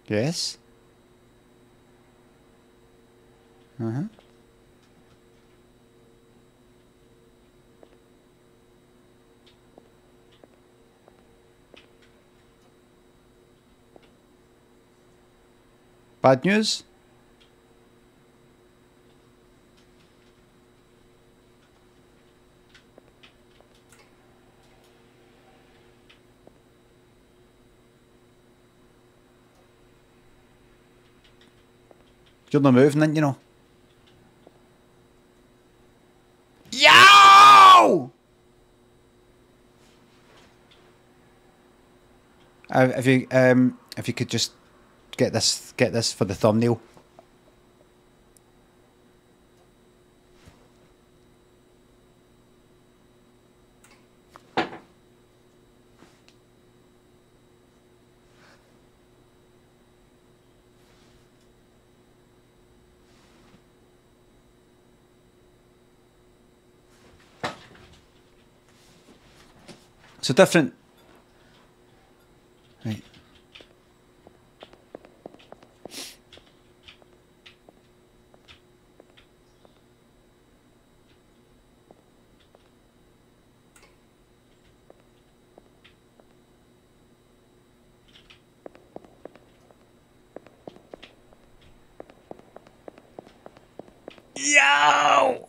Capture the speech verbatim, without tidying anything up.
Yes. Uh-huh. Bad news? You're not moving, then, you know. Yo! Uh, if you um, if you could just get this, get this for the thumbnail. So different. Right. Yo!